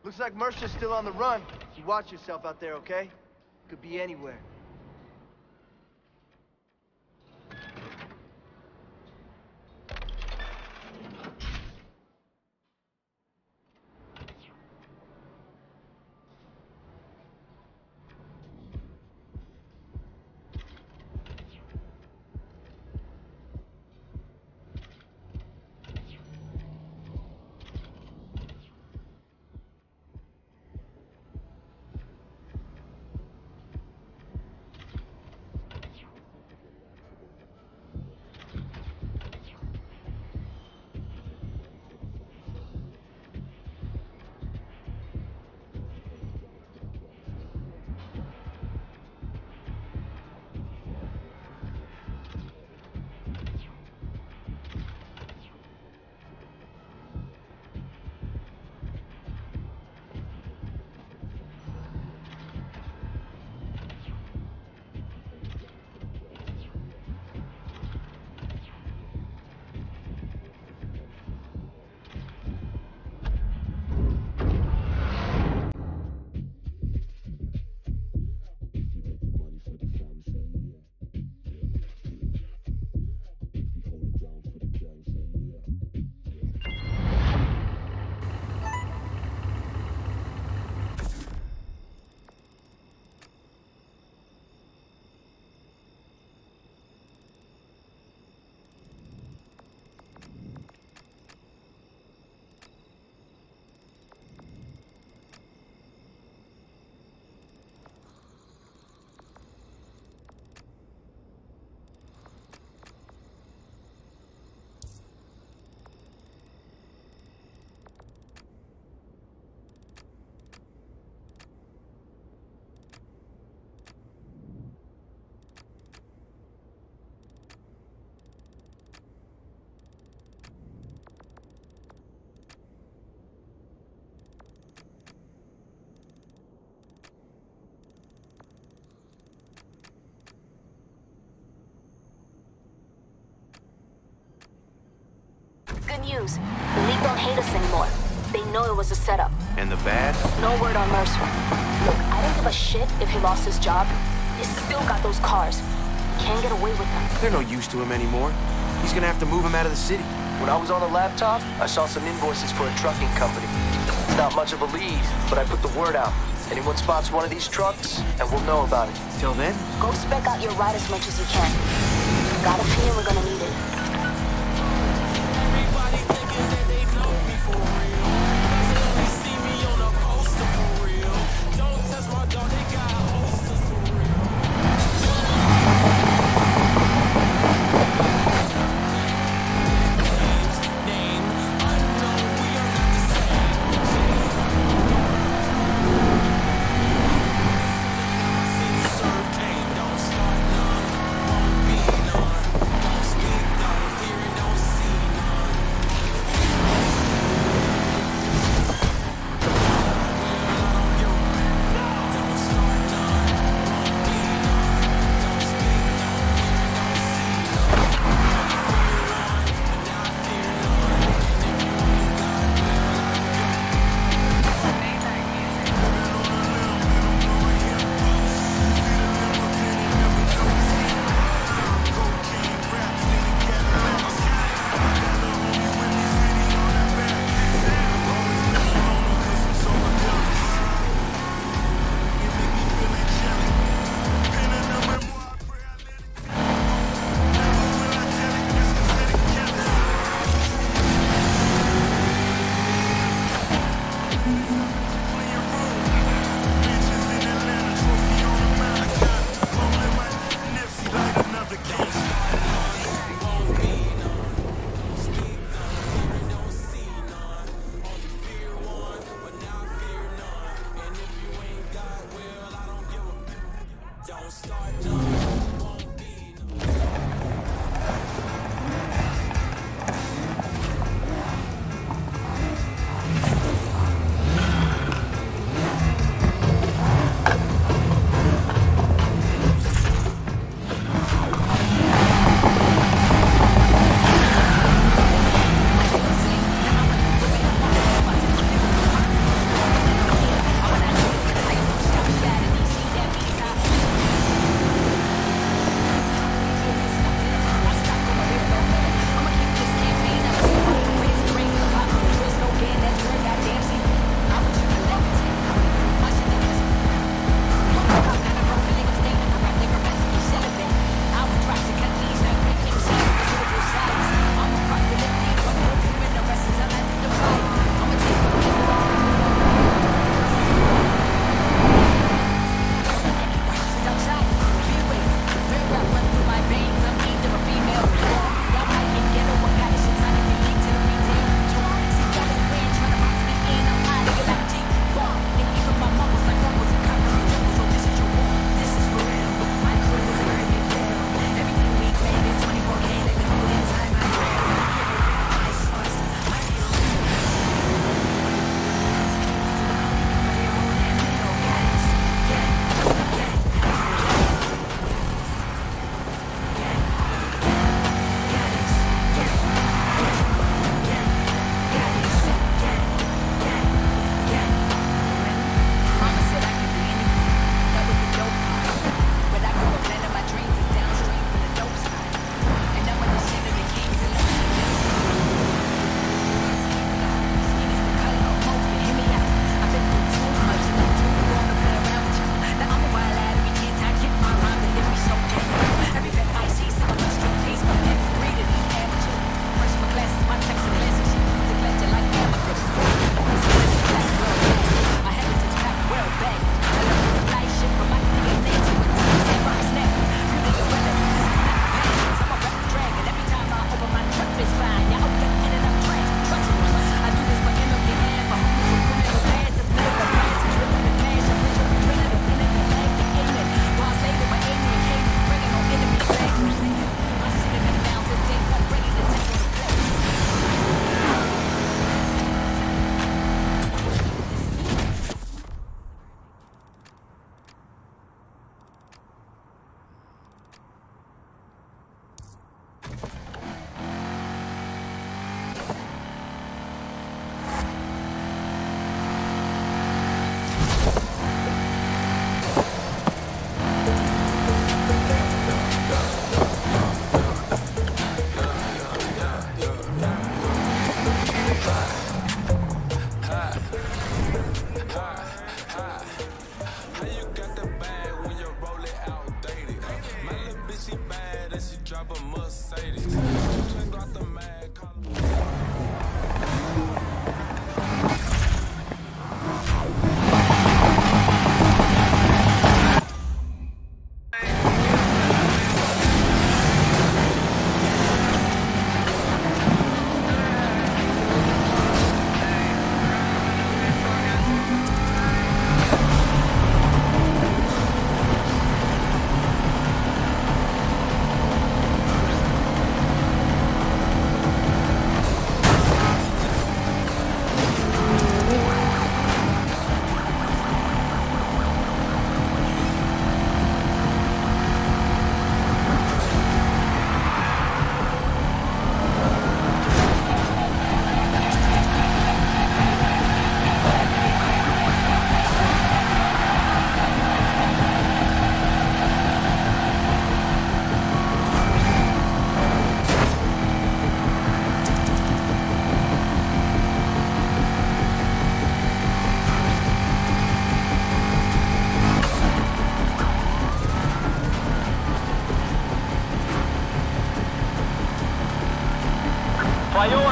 Looks like Mercer's still on the run. You watch yourself out there, okay? Could be anywhere. Good news. The League don't hate us anymore. They know it was a setup. And the bad? No word on Mercer. Look, I don't give a shit if he lost his job. He's still got those cars. Can't get away with them. They're no use to him anymore. He's gonna have to move him out of the city. When I was on the laptop, I saw some invoices for a trucking company. It's not much of a lead, but I put the word out. Anyone spots one of these trucks, and we'll know about it. Till then? Go spec out your ride as much as you can. Got a feeling we're gonna need it.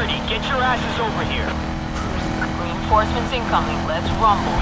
security, get your asses over here. Reinforcements incoming. Let's rumble.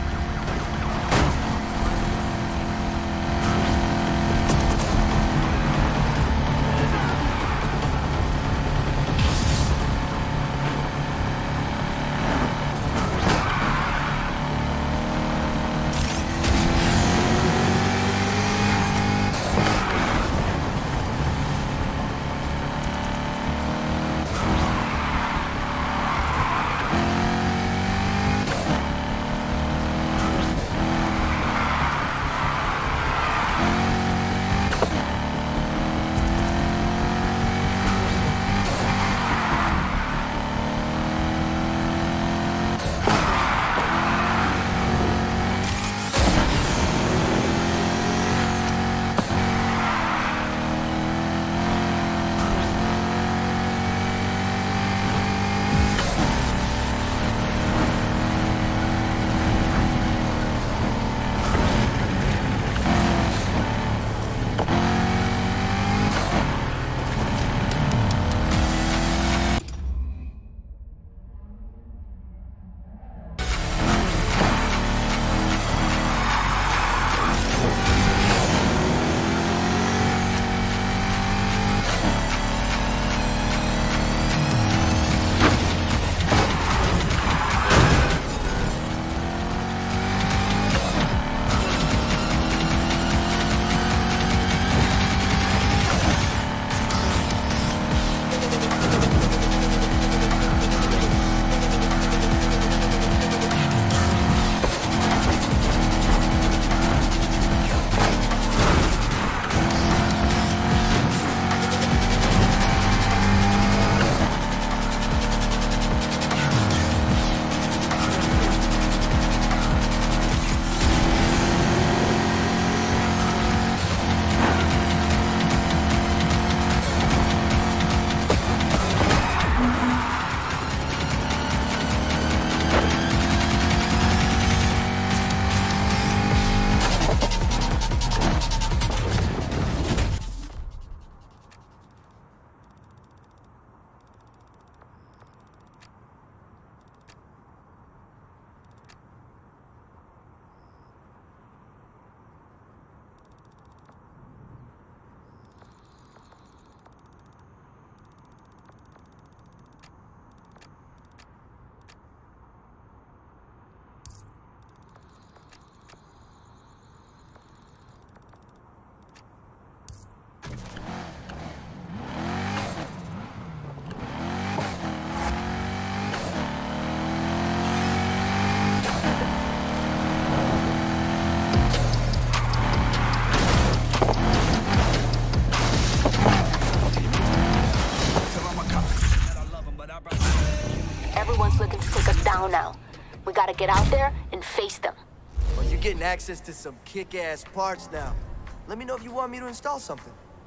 Everyone's looking to take us down now. We gotta get out there and face them. Well, you're getting access to some kick-ass parts now. Let me know if you want me to install something.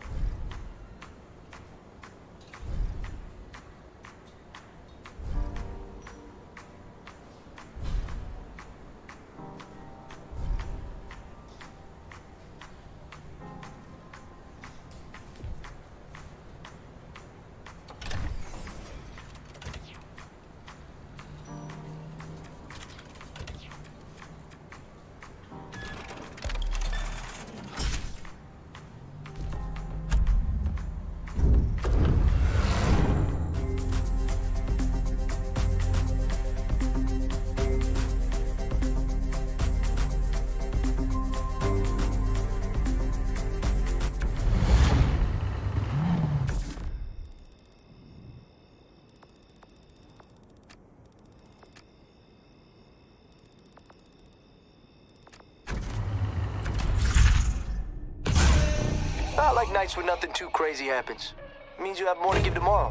Not like nights when nothing too crazy happens. It means you have more to give tomorrow.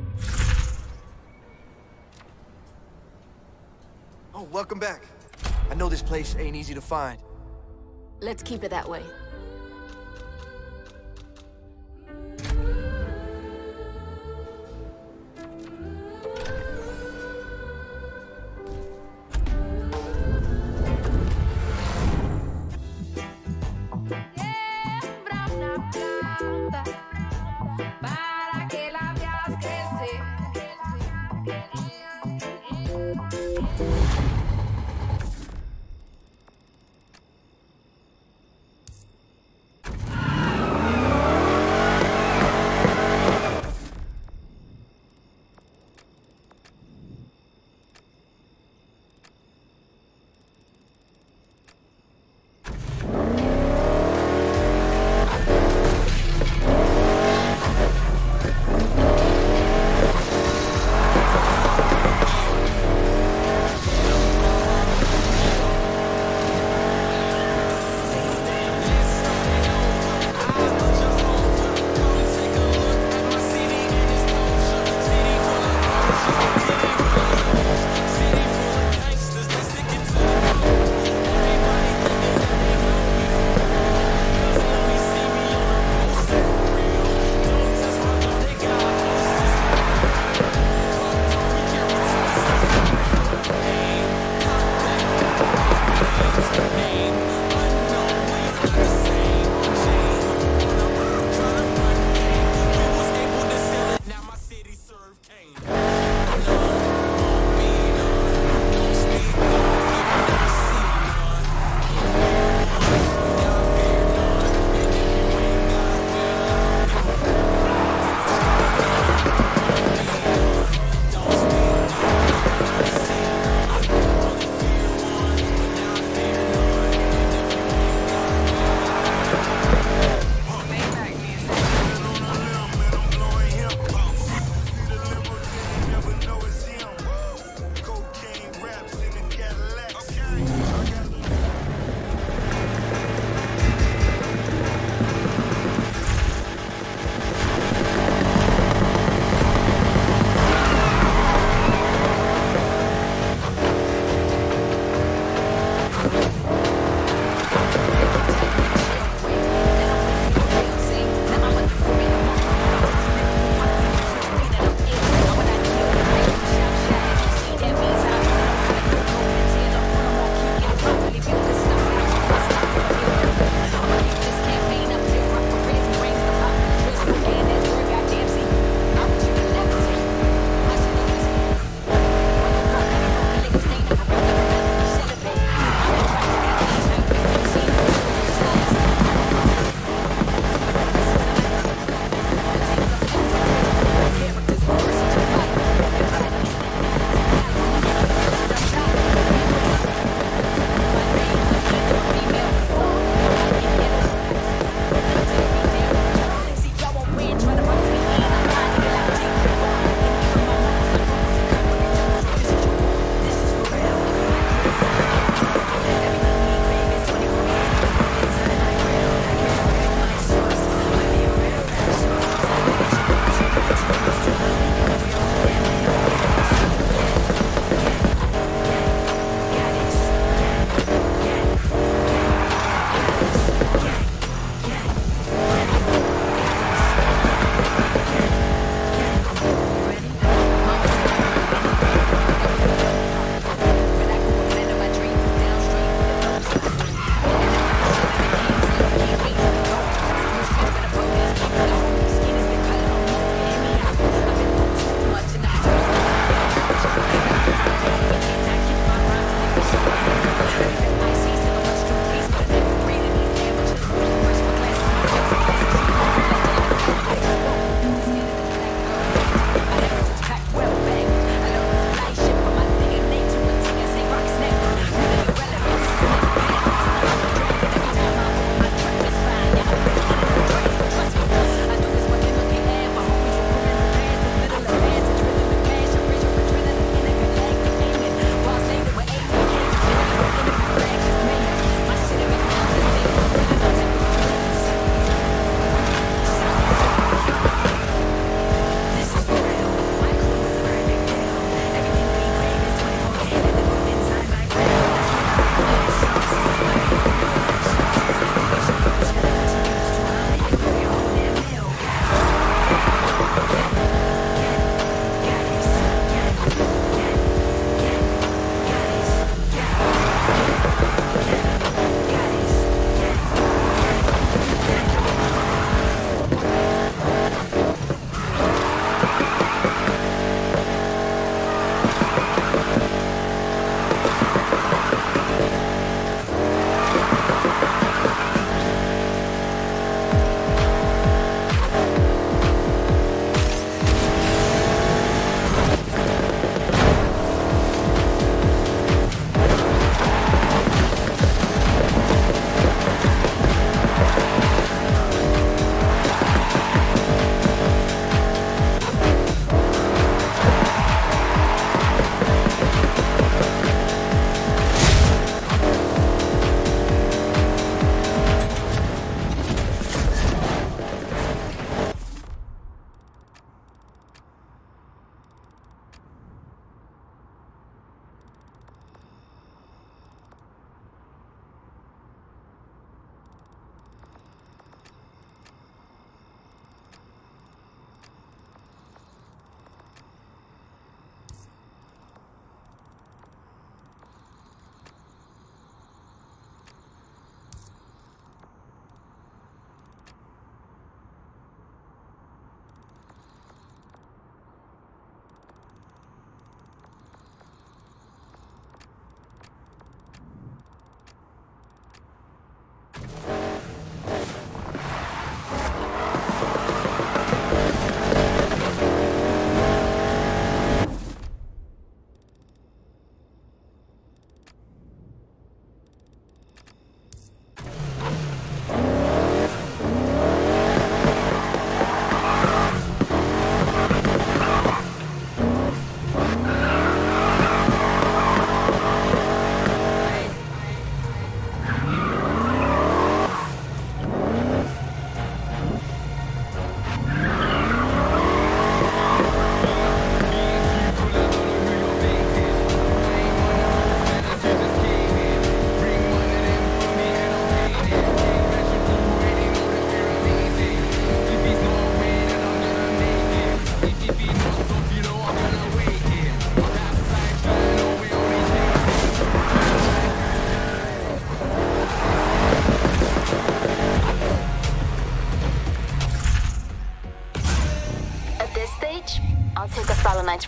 Oh, welcome back. I know this place ain't easy to find. Let's keep it that way.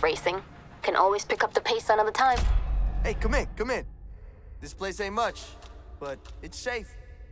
racing. Can always pick up the pace another time. Hey, come in, come in. This place ain't much, but it's safe.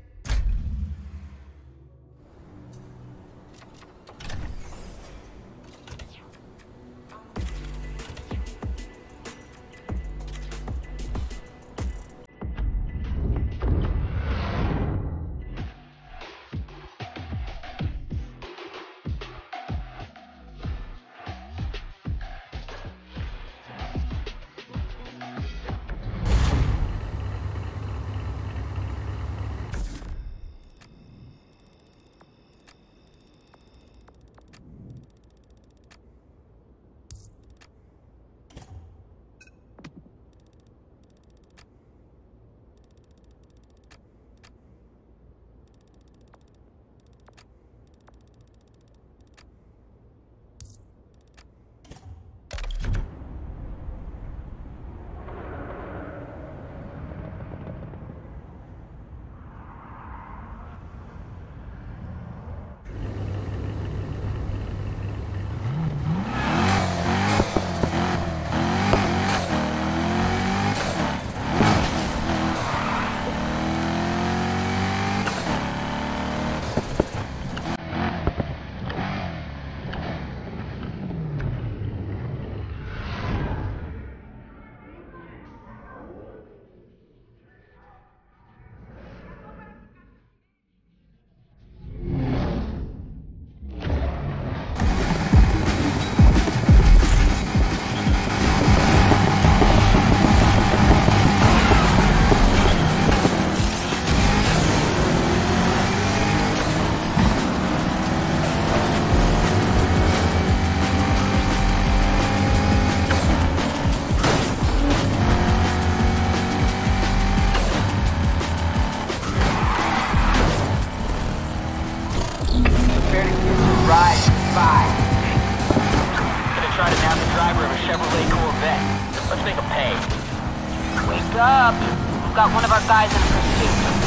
Up. We've got one of our guys in pursuit.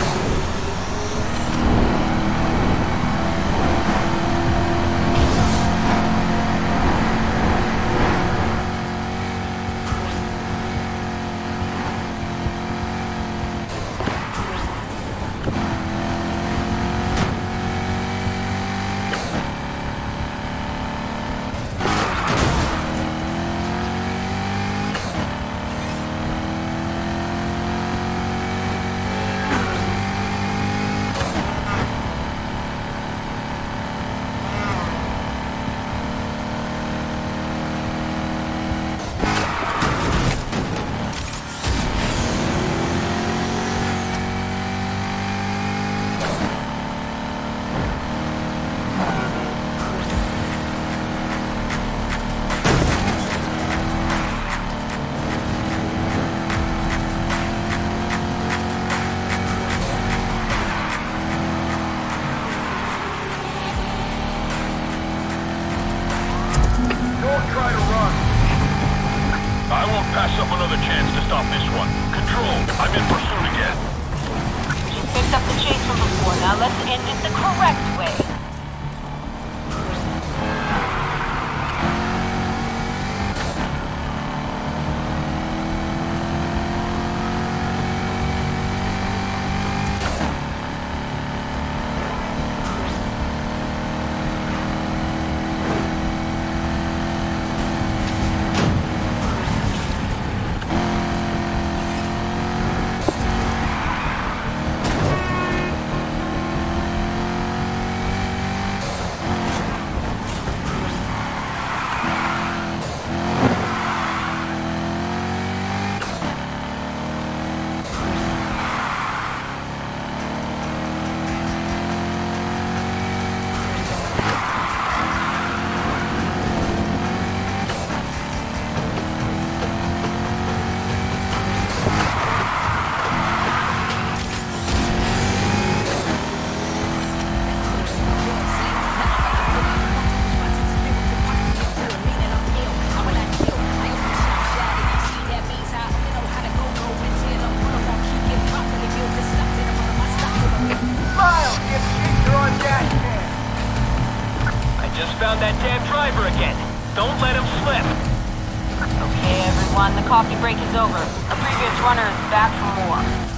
Pass up another chance to stop this one. Control, I'm in pursuit again. She picked up the chase from before. Now let's end it the correct way. Found that damn driver again. Don't let him slip. Okay, everyone, the coffee break is over. The previous runner is back for more.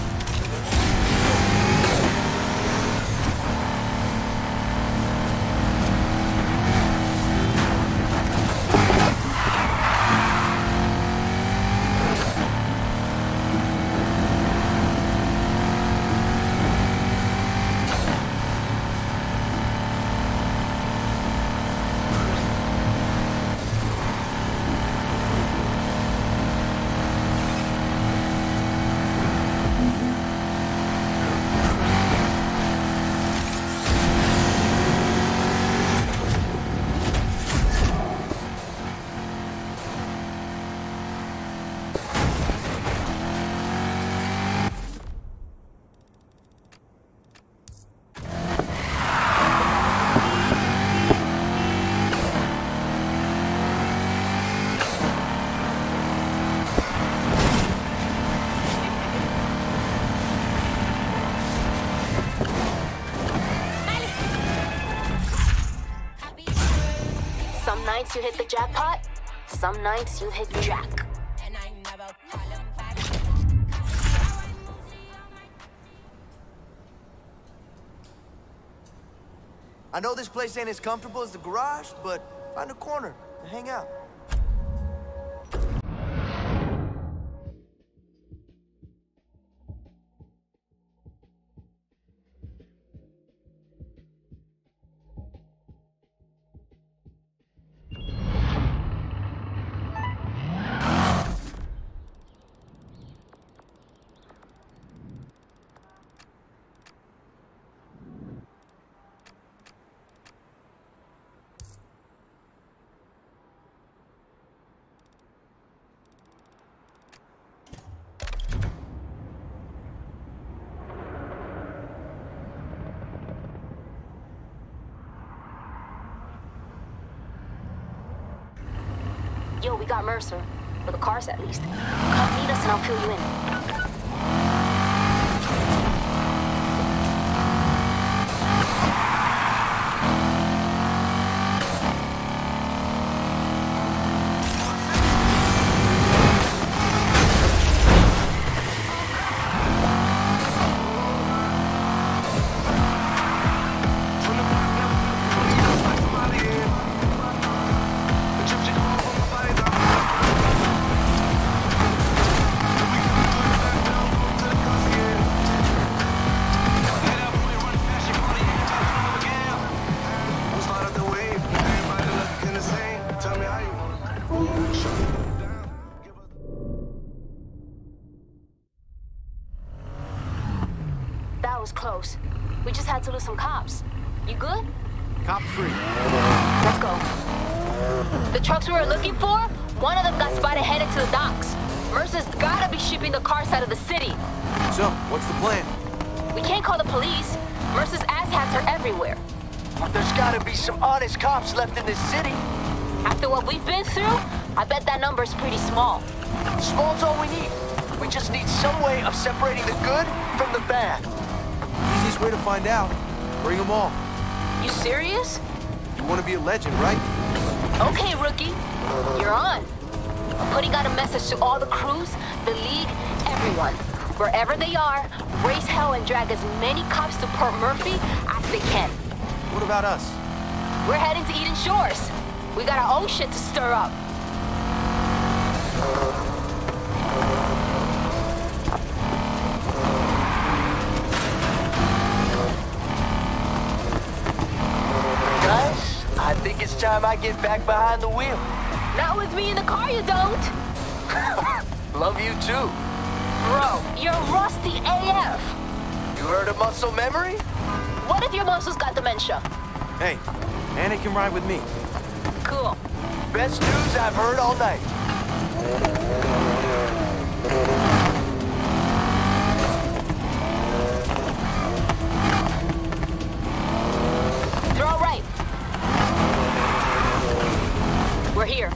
Some nights you hit the jackpot, some nights you hit Jack. I know this place ain't as comfortable as the garage, but find a corner and hang out. Yo, we got Mercer. For the cars, at least. Come meet us and I'll fill you in. That was close. We just had to lose some cops. You good? Cop free. Let's go. The trucks we were looking for, one of them got spotted headed to the docks. Mercer's gotta be shipping the cars out of the city. So, what's the plan? We can't call the police. Mercer's asshats are everywhere. But there's gotta be some honest cops left in this city. After what we've been through, I bet that number's pretty small. Small's all we need. We just need some way of separating the good from the bad. Easiest way to find out. Bring them all. You serious? You want to be a legend, right? Okay, rookie. You're on. I'm putting out a message to all the crews, the league, everyone. Wherever they are, raise hell and drag as many cops to Port Murphy as they can. What about us? We're heading to Eden Shores. We got our own shit to stir up. Guys, I think it's time I get back behind the wheel. Not with me in the car, you don't. Love you too. Bro, you're rusty AF. You heard of muscle memory? What if your muscles got dementia? Hey, Anna can ride with me. Cool. Best news I've heard all night. They're all right. We're here.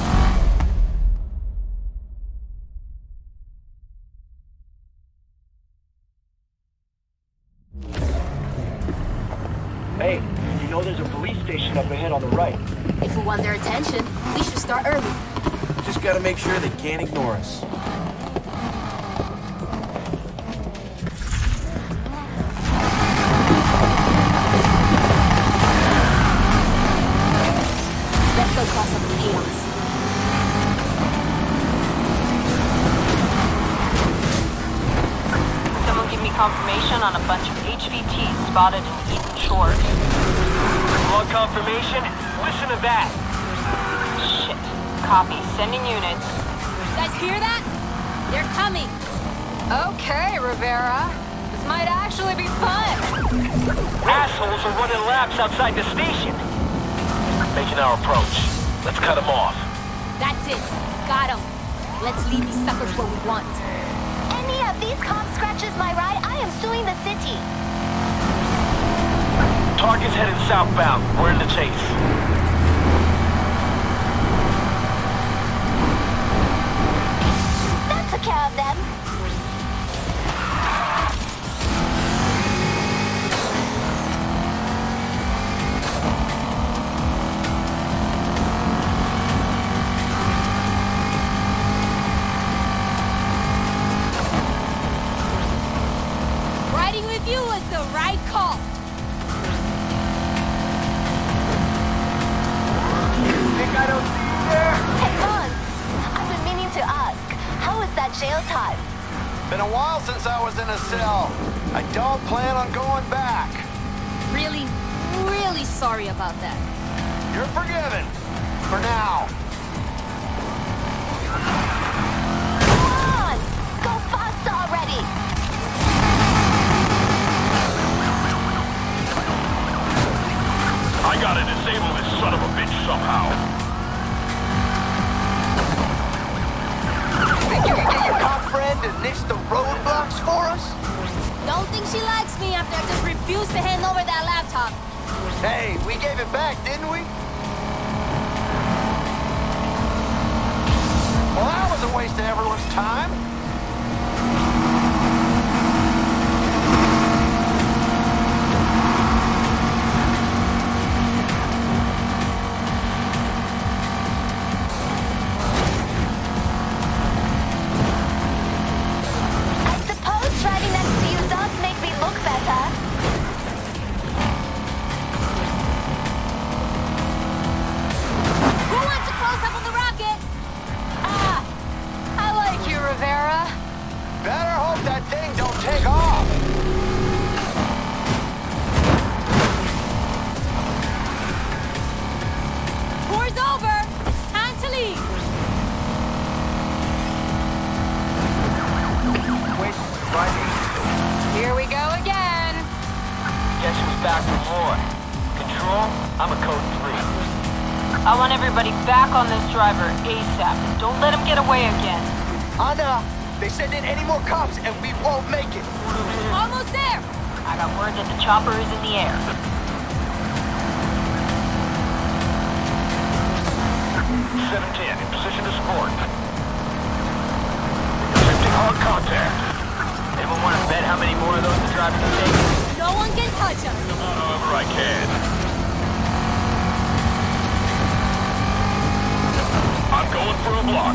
Hey, you know there's a police station up ahead on the right. If we want their attention, we should start early. Just gotta make sure they can't ignore us. Let's go cause some chaos. Someone give me confirmation on a bunch of HVTs spotted in Eden Shores. Want confirmation? Listen to that. Shit. Copy. Sending units. You guys hear that? They're coming. Okay, Rivera. This might actually be fun. Assholes are running laps outside the station. Making our approach. Let's cut them off. That's it. Got 'em. Let's leave these suckers where we want. Any of these cops scratches my ride, I am suing the city. Target's headed southbound. We're in the chase. That took care of them. Riding with you was the right call. Think I don't see you there? Hey, Mons, I've been meaning to ask, how was that jail time? Been a while since I was in a cell. I don't plan on going back. Really, really sorry about that. You're forgiven. For now. Come on! Go faster already! I gotta disable this son of a bitch somehow. Think you can get your cop friend to nix the roadblocks for us? Don't think she likes me after I just refused to hand over that laptop. Hey, we gave it back, didn't we? Well, that was a waste of everyone's time. I suppose riding next to you does make me look better. Who wants a close-up of the rocket? Ah, I like you, Rivera. Better hope that thing don't take off. Tour's over. It's time to leave. Wait, right. Here we go again. Guess who's back for more? Control? I'm a code 3. I want everybody back on this driver ASAP. Don't let him get away again. Anna, they send in any more cops and we won't make it. Almost there. I got word that the chopper is in the air. 710, in position to support. Attempting hard contact. Anyone want to bet how many more of those the driver can take? No one can touch us. However I can. I'm going for a block.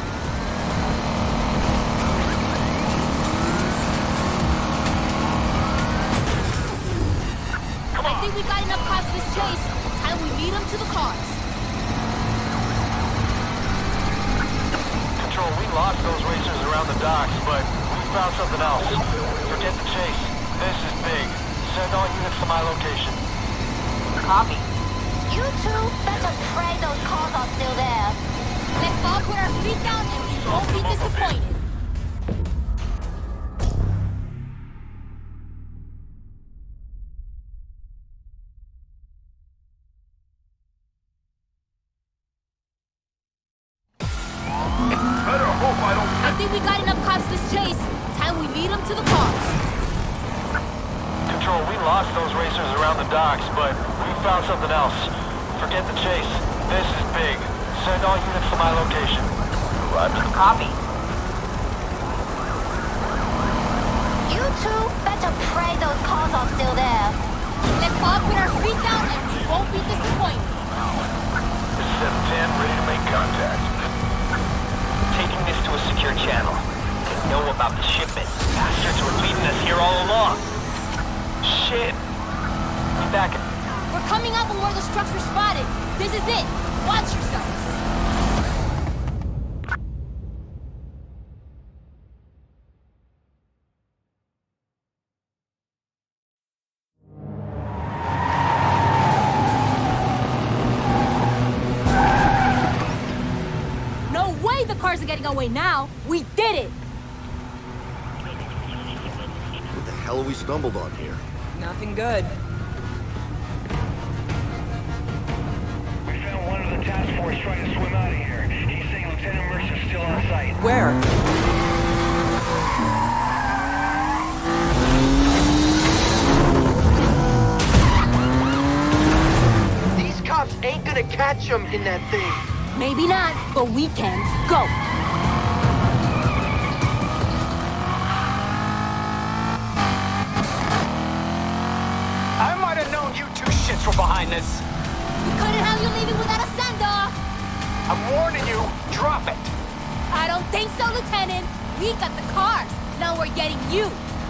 Come I on. think we got enough cops for this chase. Time we lead them to the cars. Control, we lost those racers around the docks, but we found something else. Forget the chase. This is big. Send all units to my location. Copy. You two better pray those cars are still there. Let's all put our feet down and we won't be disappointed. Better hope I don't... I think we got enough cops for this chase. Time we lead them to the cars. Control, we lost those racers around the docks, but we found something else. Forget the chase. This is big. Send all units to my location. Roger. Copy. You two better pray those cars are still there. Let's all put our feet down and we won't be disappointed. This is 710, ready to make contact. taking this to a secure channel. They know about the shipment. Bastards were leading us here all along. Shit. Be back. We're coming up on where those trucks were spotted. This is it. Watch yourselves. No way the cars are getting away now. We did it. What the hell have we stumbled on here? Nothing good. We found one of the task force trying to swim out of here. He's saying Lieutenant Mercer's still on site. Where? These cops ain't gonna catch him in that thing. Maybe not, but we can. Go. I might have known you two shits were behind this. We couldn't have you leaving without a send-off. I'm warning you, drop it. I don't think so, Lieutenant. We got the cars. Now we're getting you.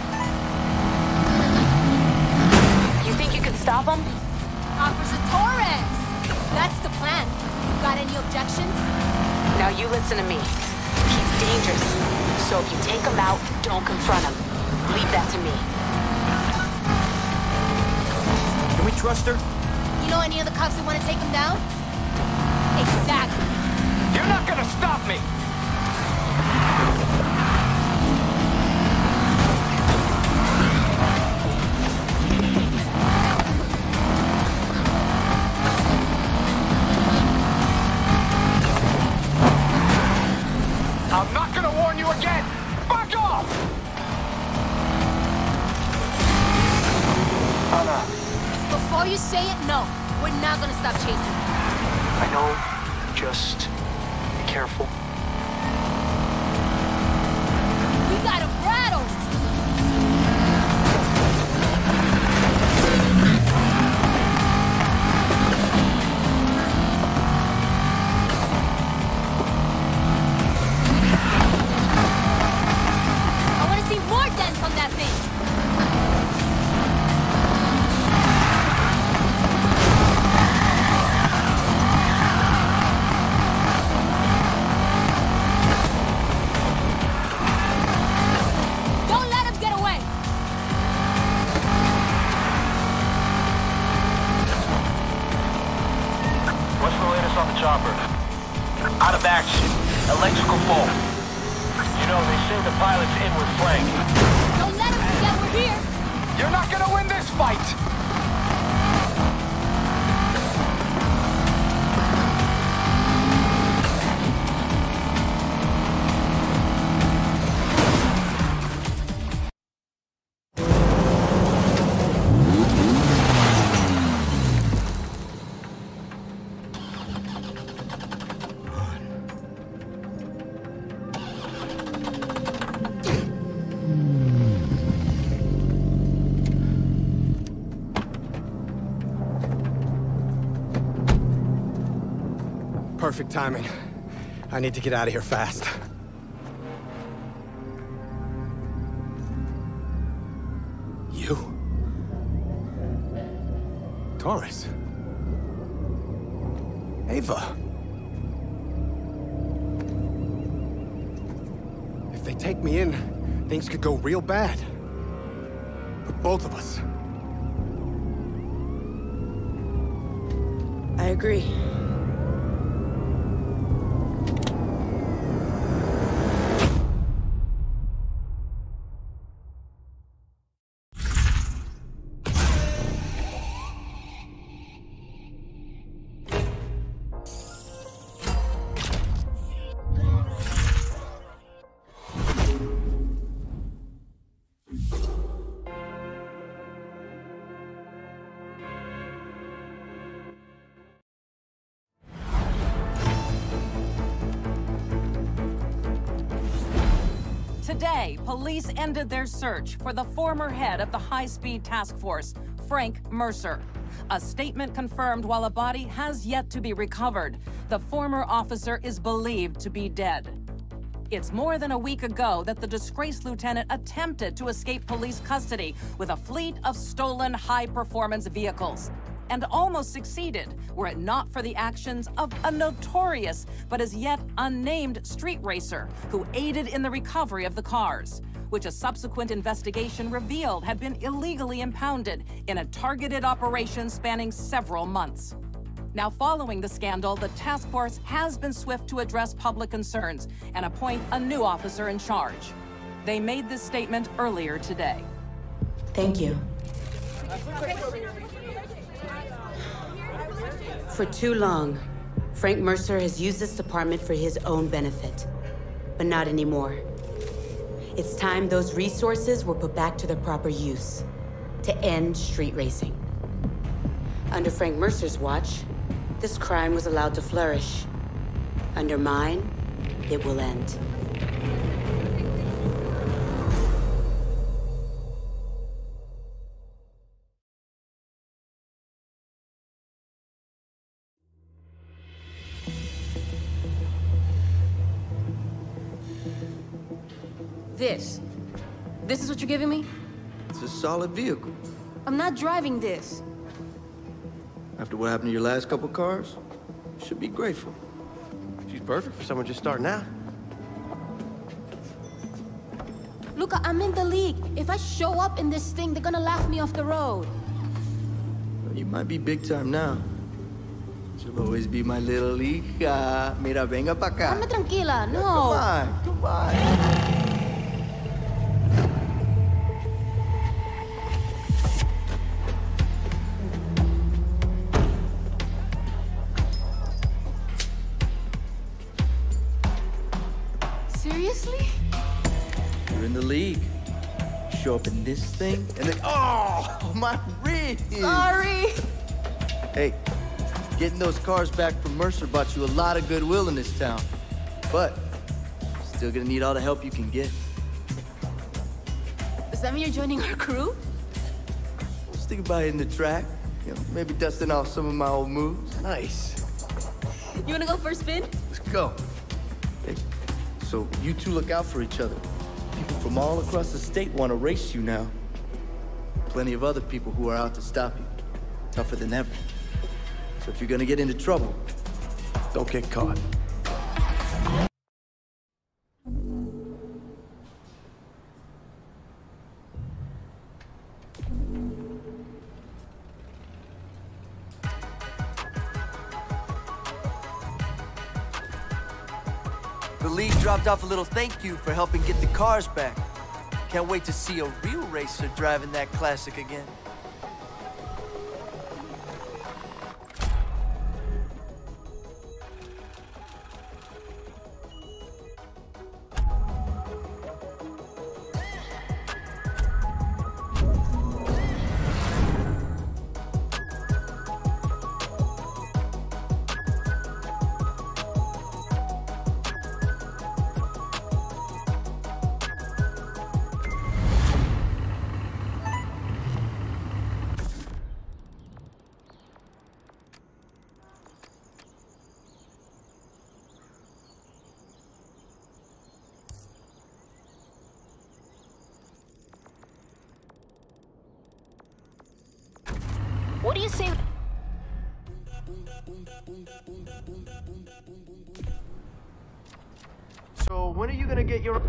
You think you can stop them? Officer Torres. That's the plan. You got any objections? Now you listen to me. He's dangerous. So if you take him out, don't confront him. Leave that to me. Can we trust her? You know any of the cops that want to take him down? Exactly. You're not gonna stop me. I'm not gonna warn you again! Fuck off! Anna. Before you say it, no. We're not gonna stop chasing. I know. Just be careful. We got him rattled. I want to see more dents on that thing. Don't let him get away. What's the latest on the chopper? Out of action. Electrical fault. You know, they say the pilot's in with Frank. Don't let him forget we're here. You're not gonna win this fight! Perfect timing. I need to get out of here fast. You? Torres? Ava? If they take me in, things could go real bad. For both of us. I agree. Today, police ended their search for the former head of the high-speed task force, Frank Mercer. A statement confirmed while a body has yet to be recovered. The former officer is believed to be dead. It's more than a week ago that the disgraced lieutenant attempted to escape police custody with a fleet of stolen high-performance vehicles, and almost succeeded were it not for the actions of a notorious but as yet unnamed street racer who aided in the recovery of the cars, which a subsequent investigation revealed had been illegally impounded in a targeted operation spanning several months. Now, following the scandal, the task force has been swift to address public concerns and appoint a new officer in charge. They made this statement earlier today. Thank you. For too long, Frank Mercer has used this department for his own benefit, but not anymore. It's time those resources were put back to their proper use, to end street racing. Under Frank Mercer's watch, this crime was allowed to flourish. Under mine, it will end. This is what you're giving me? It's a solid vehicle. I'm not driving this. After what happened to your last couple cars, you should be grateful. She's perfect for someone just starting out. Luca, I'm in the league. If I show up in this thing, they're gonna laugh me off the road. Well, you might be big time now. She'll always be my little hija. Mira, venga pa' acá. Dame tranquila, no. Come on. Seriously? You're in the league. Show up in this thing, and then, oh, my wrist! Sorry! Hey, getting those cars back from Mercer bought you a lot of goodwill in this town. But, still gonna need all the help you can get. Does that mean you're joining our crew? Just think about hitting the track. You know, maybe dusting off some of my old moves. Nice. You wanna go for a spin? Let's go. Hey, so you two look out for each other. People from all across the state want to race you now. Plenty of other people who are out to stop you. Tougher than ever. So if you're gonna get into trouble, don't get caught. the league dropped off a little thank you for helping get the cars back. Can't wait to see a real racer driving that classic again. What do you say? So when are you gonna get your...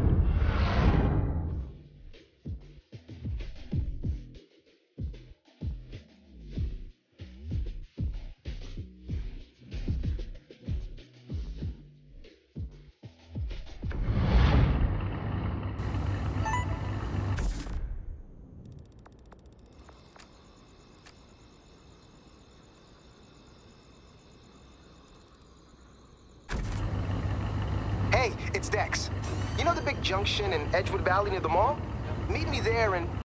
Hey, it's Dex. You know the big junction in Edgewood Valley near the mall? Meet me there and